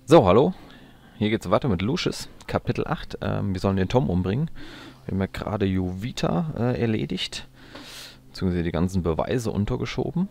So, hallo. Hier geht's weiter mit Lucius, Kapitel 8. Wir sollen den Tom umbringen. Wir haben ja gerade Jovita erledigt, beziehungsweise die ganzen Beweise untergeschoben.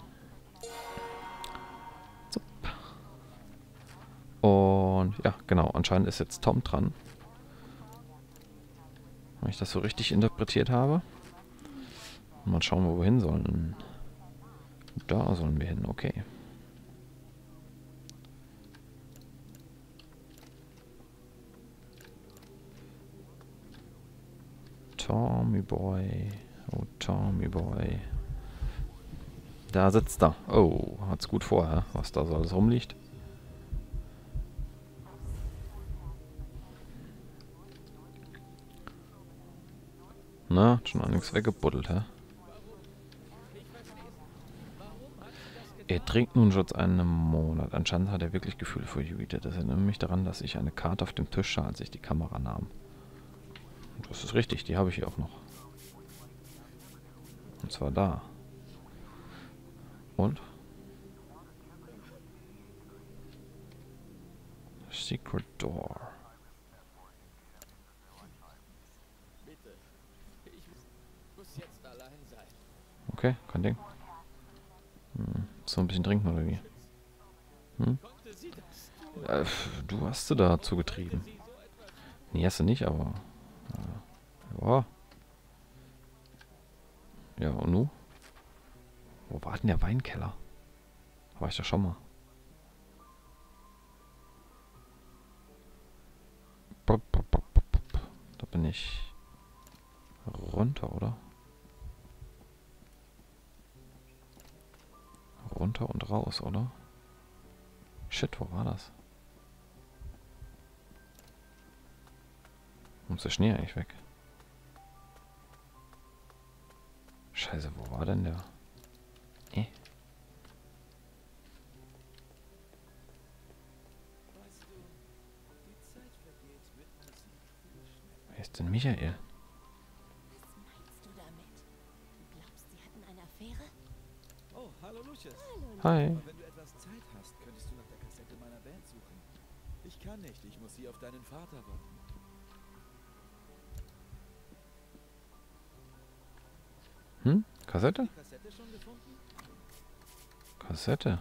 So. Und ja, genau, anscheinend ist jetzt Tom dran. Wenn ich das so richtig interpretiert habe. Mal schauen, wo wir hin sollen. Da sollen wir hin, okay. Tommy Boy. Oh, Tommy Boy. Da sitzt er. Oh, hat's gut vor, hä? Was da so alles rumliegt. Na, schon einiges weggebuddelt, hä? Er trinkt nun schon seit einem Monat. Anscheinend hat er wirklich Gefühle für Judith. Das erinnert mich daran, dass ich eine Karte auf dem Tisch sah, als ich die Kamera nahm. Und das ist richtig, die habe ich hier auch noch. Und zwar da. Und? Secret Door. Okay, kein Ding. So ein bisschen trinken oder wie? Hm? Du hast sie dazu getrieben. Nee, hast du nicht, aber... Ja. Ja, und nu? Wo war denn der Weinkeller? Da war ich doch schon mal. Da bin ich... runter, oder? Runter und raus, oder? Shit, wo war das? Warum ist der Schnee eigentlich weg? Scheiße, wo war denn der? Wer ist denn Michael? Was meinst du damit? Du glaubst, sie hatten eine Affäre? Oh, hallo Lucius. Hi. Aber wenn du etwas Zeit hast, könntest du nach der Kassette meiner Band suchen. Ich kann nicht, ich muss sie auf deinen Vater warten. Kassette? Die Kassette schon gefunden? Kassette.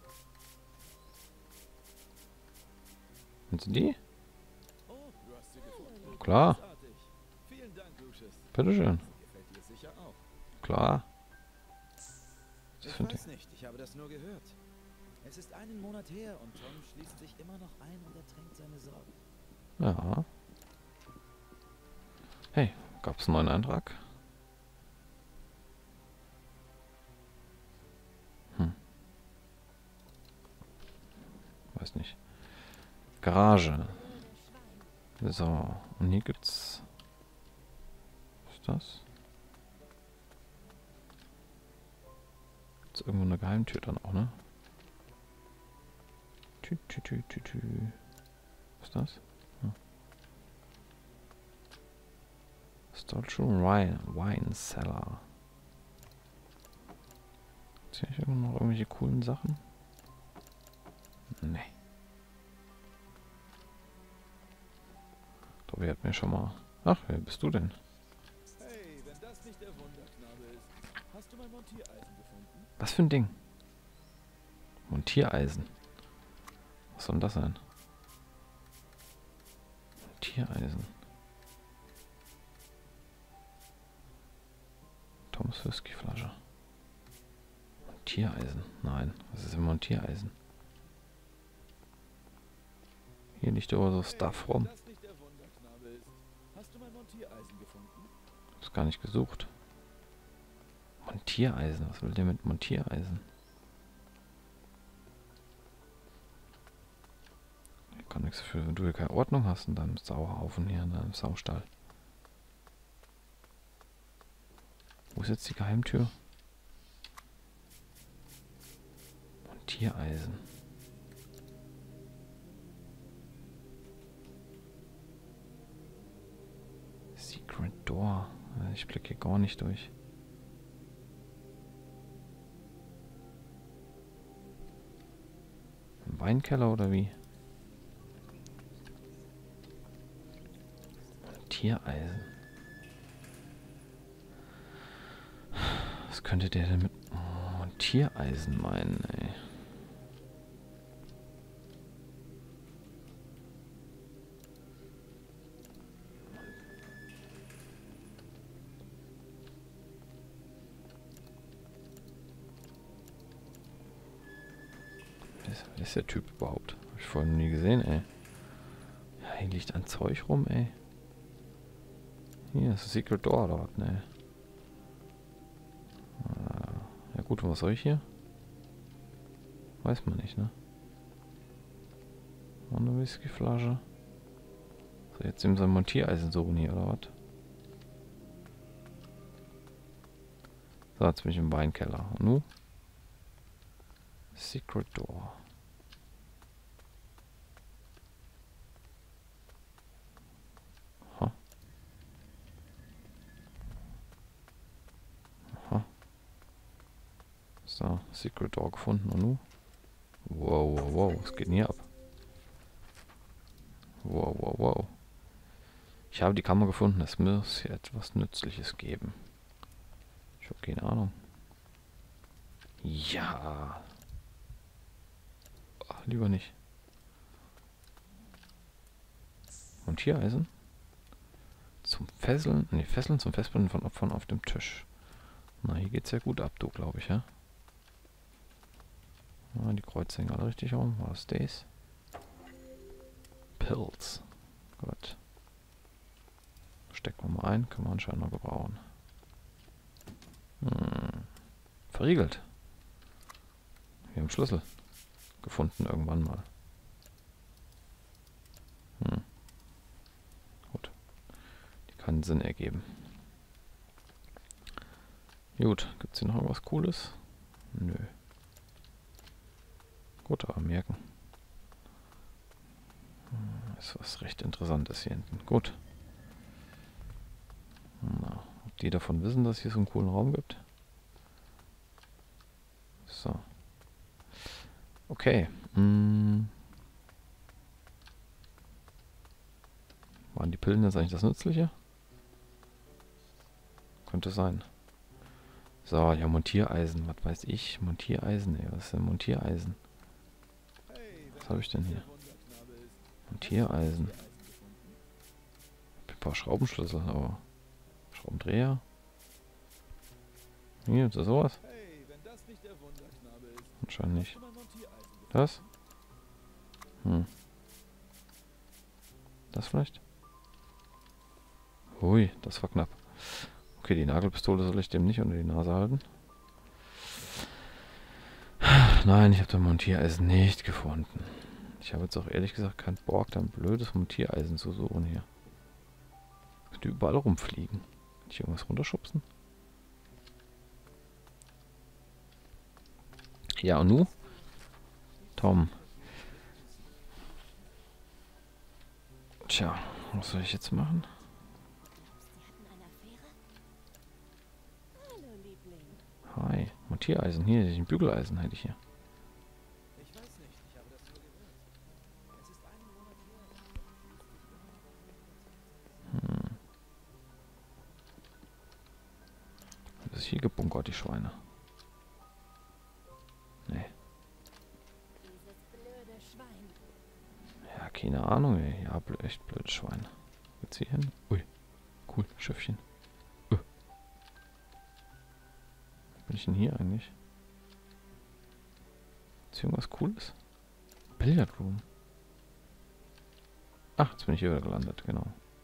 Und die? Oh, du hast sie gefunden. Klar. Großartig. Vielen Dank, Lucius. Bitteschön. Sie gefällt dir sicher auch. Klar. Das Ich finde weiß ich. nicht, ich habe das nur gehört. Es ist einen Monat her und Tom schließt sich immer noch ein und ertränkt seine Sorgen. Ja. Hey, gab's einen neuen Eintrag? Weiß nicht. Garage. So, und hier gibt's... Was ist das? Gibt's irgendwo eine Geheimtür dann auch, ne? Tü. Was ist das? Hm. Stolchen Wine Cellar. Ist hier nicht noch irgendwelche coolen Sachen? Nee. Tobi hat mir schon mal... Ach, wer bist du denn? Hey, wenn das nicht der Wunderknabe ist. Hast du mein Montiereisen gefunden? Was für ein Ding? Montiereisen. Was soll denn das sein? Montiereisen. Toms Whiskyflasche. Montiereisen. Nein, was ist ein Montiereisen? Hier liegt aber so Stuff rum. Wenn das nicht der Wunderknabe ist. Hast du mein Montiereisen gefunden? Hab's gar nicht gesucht. Montiereisen. Was will der mit Montiereisen? Ich kann nichts dafür, wenn du hier keine Ordnung hast in deinem Sauhaufen hier, in deinem Saustall. Wo ist jetzt die Geheimtür? Montiereisen. Secret Door. Ich blicke hier gar nicht durch. Im Weinkeller oder wie? Montiereisen. Was könnte der denn mit Montiereisen meinen, ey? Wer ist der Typ überhaupt? Hab ich vorhin noch nie gesehen, ey. Ja, hier liegt ein Zeug rum, ey. Hier ist ein Secret Door oder was, ne? Ja gut, und was soll ich hier? Weiß man nicht, ne? Und eine Whiskyflasche. So, jetzt eben so ein Montiereisen suchen hier, oder was? So, jetzt bin ich im Weinkeller. Und nu? Secret Door. Aha. Aha. So, Secret Door gefunden. Und nu? Wow, wow, wow. Was geht denn hier ab? Wow, wow, wow. Ich habe die Kammer gefunden. Es muss hier etwas Nützliches geben. Ich habe keine Ahnung. Ja. Ach, lieber nicht. Montiereisen? Zum Fesseln? Ne, Fesseln zum Festbinden von Opfern auf dem Tisch. Na, hier geht's ja gut ab, du, glaube ich, ja? Ja, die Kreuze hängen alle richtig rum. Was ist das? Pilz. Gut. Stecken wir mal ein. Können wir anscheinend noch gebrauchen. Verriegelt. Wir haben Schlüssel gefunden irgendwann mal. Gut. Die kann Sinn ergeben. Gut. Gibt es hier noch irgendwas Cooles? Nö. Gut, aber merken. Ist was recht Interessantes hier hinten. Gut. Na, ob die davon wissen, dass es hier so einen coolen Raum gibt? So. Okay. Waren die Pillen jetzt eigentlich das Nützliche? Könnte sein. So, ja, Montiereisen. Was weiß ich? Montiereisen, ey. Was ist denn Montiereisen? Was habe ich denn hier? Montiereisen. Ein paar Schraubenschlüssel, aber... Schraubendreher? Hier, ist das sowas? Anscheinend nicht. Das? Das vielleicht? Hui, das war knapp. Okay, die Nagelpistole soll ich dem nicht unter die Nase halten. Nein, ich habe das Montiereisen nicht gefunden. Ich habe jetzt auch ehrlich gesagt keinen Bock, da ein blödes Montiereisen zu suchen hier. Könnte überall rumfliegen. Kann ich irgendwas runterschubsen? Ja, und nu? Tom. Tja, was soll ich jetzt machen? Hi, Montiereisen. Hier, ein Bügeleisen hätte ich hier. Ich weiß nicht, ich habe das nur gehört. Es ist einen Monat her. Das ist hier gebunkert, die Schweine. Nee. Ja, keine Ahnung, ey. Ja, echt blödes Schwein. Geht's hier hin? Ui. Cool, Schiffchen. Bin ich denn hier eigentlich? Ist hier irgendwas Cooles? Billiard Room. Ach, jetzt bin ich hier wieder gelandet, genau.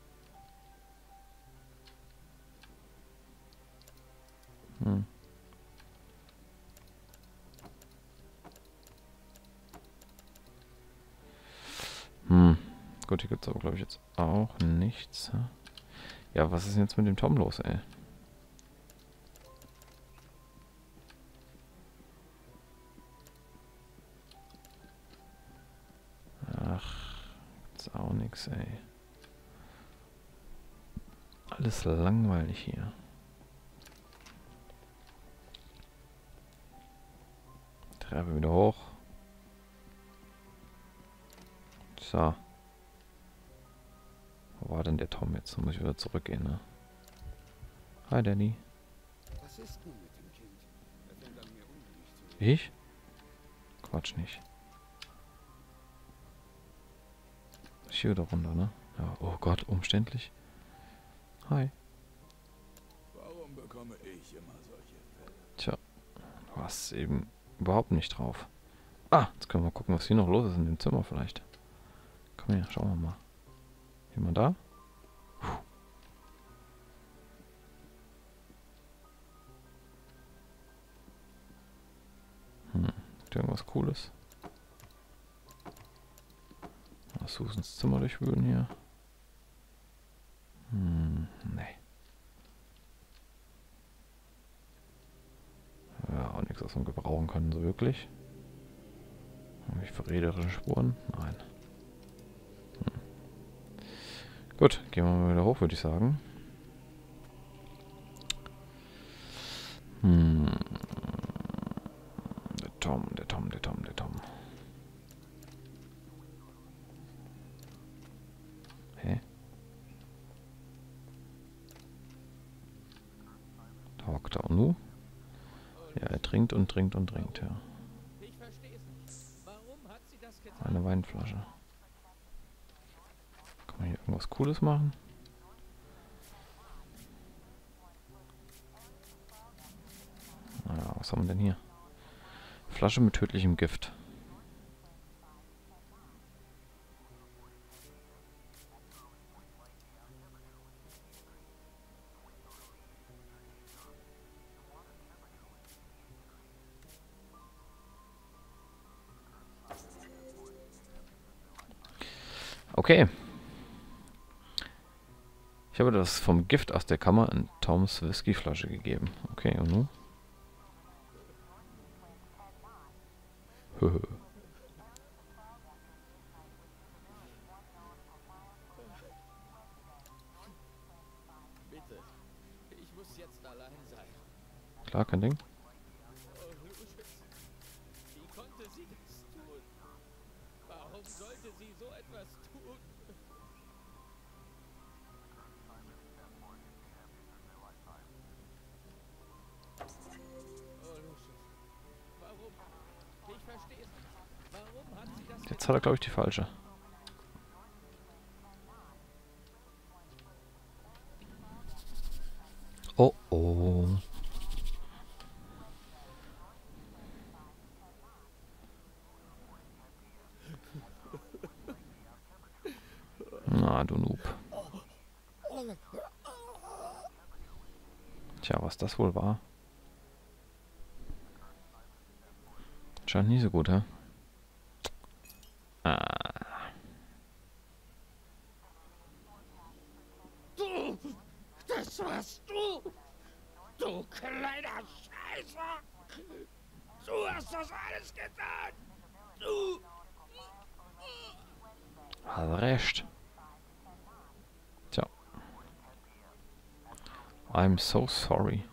Gut, hier gibt es aber, glaube ich, jetzt auch nichts. Ja, was ist denn jetzt mit dem Tom los, ey? Ach, ist auch nichts, ey. Alles langweilig hier. Treppe wieder hoch. So. Wo war denn der Tom jetzt? Da muss ich wieder zurückgehen, ne? Hi, Danny. Was ist nun mit dem Kind? Er fängt an, mir unheimlich zu werden. Ich? Quatsch nicht. Ich hier wieder runter, ne? Ja, oh Gott, umständlich. Hi. Warum bekomme ich immer solche Fälle? Tja, du hast eben überhaupt nicht drauf. Ah, jetzt können wir mal gucken, was hier noch los ist in dem Zimmer vielleicht. Komm her, schauen wir mal. Jemand da? Puh. Ist irgendwas Cooles? Mal Susans Zimmer durchwühlen hier. Nee. Ja, auch nichts, was wir gebrauchen können, so wirklich. Habe ich verräterische Spuren? Nein. Gut, gehen wir mal wieder hoch, würde ich sagen. Der Tom. Hä? Da hockt er nu. Ja, er trinkt, ja. Ich verstehe es nicht. Warum hat sie das getan? Eine Weinflasche. Kann man hier irgendwas Cooles machen? Naja, was haben wir denn hier? Flasche mit tödlichem Gift. Okay. Ich habe das vom Gift aus der Kammer in Toms Whiskyflasche gegeben. Okay, und nun? Bitte. Ich muss jetzt allein sein. Klar, kein Ding. Oh, Lucius. Wie konnte sie das tun? Warum sollte sie so etwas tun? Oh, Lucius. Warum? Ich verstehe es nicht. Warum hat sie das Jetzt hat er, glaube ich, die falsche. Oh oh. Na, du Noob. Tja, was das wohl war. Scheint nie so gut, hä? Du! Das warst du! Du kleiner Scheißer! Du hast das alles getan! Du! Hat recht. Tja. I'm so sorry.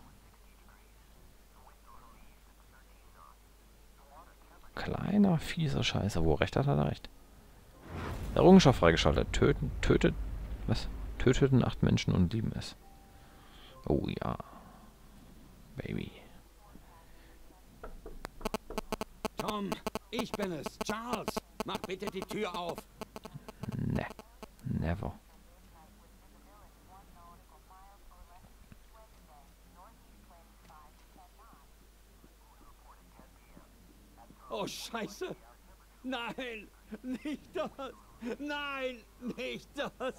Kleiner, fieser Scheiße. Wo recht hat er recht. Errungenschaft freigeschaltet. Töteten 8 Menschen und lieben es. Oh ja. Baby. Tom, ich bin es, Charles. Mach bitte die Tür auf. Ne. Never. Oh, Scheiße. Nein, nicht das. Nein, nicht das.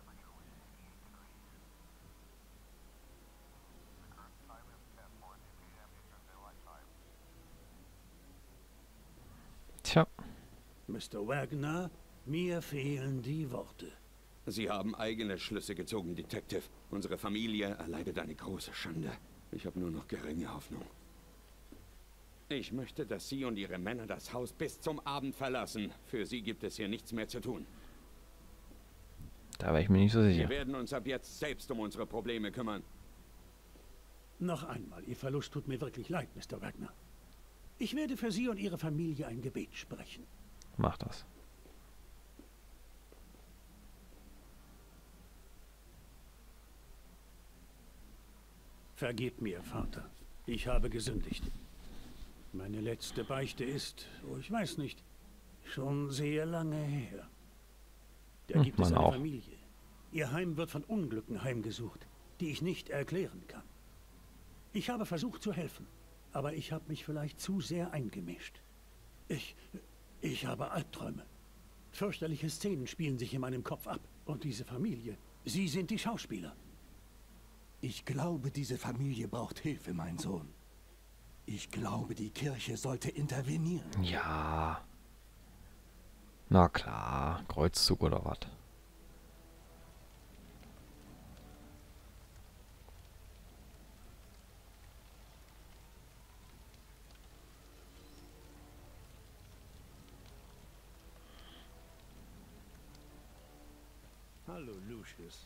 Tja. Mr. Wagner, mir fehlen die Worte. Sie haben eigene Schlüsse gezogen, Detective. Unsere Familie erleidet eine große Schande. Ich habe nur noch geringe Hoffnung. Ich möchte, dass Sie und Ihre Männer das Haus bis zum Abend verlassen. Für Sie gibt es hier nichts mehr zu tun. Da wäre ich mir nicht so Wir sicher. werden uns ab jetzt selbst um unsere Probleme kümmern. Noch einmal, Ihr Verlust tut mir wirklich leid, Mr. Wagner. Ich werde für Sie und Ihre Familie ein Gebet sprechen. Mach das. Vergib mir, Vater. Ich habe gesündigt. Meine letzte Beichte ist, oh, ich weiß nicht, schon sehr lange her. Da gibt es meine eine auch. Familie. Ihr Heim wird von Unglücken heimgesucht, die ich nicht erklären kann. Ich habe versucht zu helfen, aber ich habe mich vielleicht zu sehr eingemischt. Ich habe Albträume. Fürchterliche Szenen spielen sich in meinem Kopf ab. Und diese Familie, sie sind die Schauspieler. Ich glaube, diese Familie braucht Hilfe, mein Sohn. Ich glaube, die Kirche sollte intervenieren. Ja. Na klar, Kreuzzug oder was? Hallo, Lucius.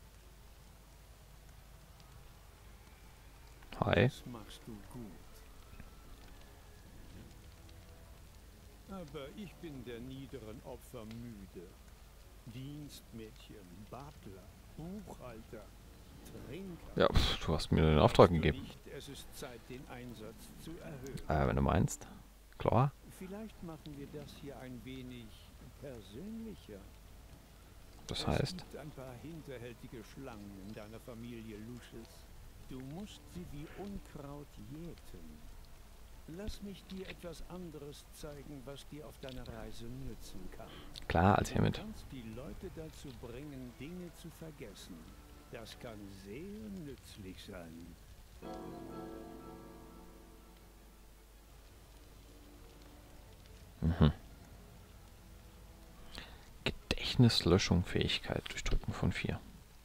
Hi. Das machst du gut. Aber ich bin der niederen Opfer müde. Dienstmädchen, Butler, Buchhalter, Trinker. Ja, du hast mir den Auftrag gegeben. Nicht, es ist Zeit, den Einsatz zu erhöhen. Wenn du meinst. Klar. Vielleicht machen wir das hier ein wenig persönlicher. Das heißt? Es gibt ein paar hinterhältige Schlangen in deiner Familie, Lucius. Du musst sie wie Unkraut jäten. Lass mich dir etwas anderes zeigen, was dir auf deiner Reise nützen kann. Klar, als hiermit. Du kannst die Leute dazu bringen, Dinge zu vergessen. Das kann sehr nützlich sein. Mhm. Gedächtnislöschung, Fähigkeit, Durchdrücken von 4.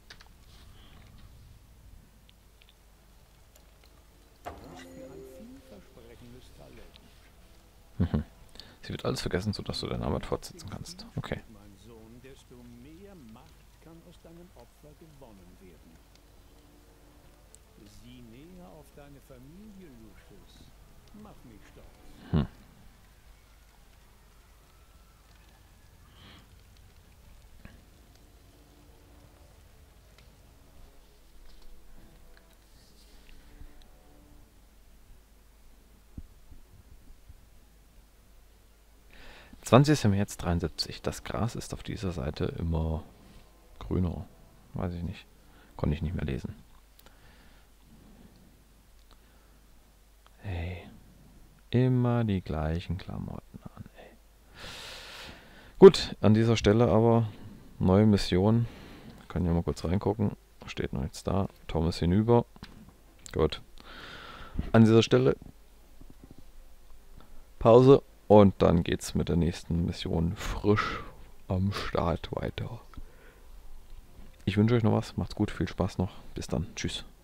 Mhm. Sie wird alles vergessen, sodass du deine Arbeit fortsetzen kannst. Okay. Mein Sohn, desto mehr Macht kann aus deinem Opfer gewonnen werden. Sieh näher auf deine Familie, Lucius. Mach mich stolz. Hm. März 73. Das Gras ist auf dieser Seite immer grüner. Weiß ich nicht. Konnte ich nicht mehr lesen. Hey. Immer die gleichen Klamotten an, ey. Gut, an dieser Stelle aber neue Mission. Können ja mal kurz reingucken. Steht noch nichts da. Thomas hinüber. Gut. An dieser Stelle Pause. Und dann geht's mit der nächsten Mission frisch am Start weiter. Ich wünsche euch noch was. Macht's gut. Viel Spaß noch. Bis dann. Tschüss.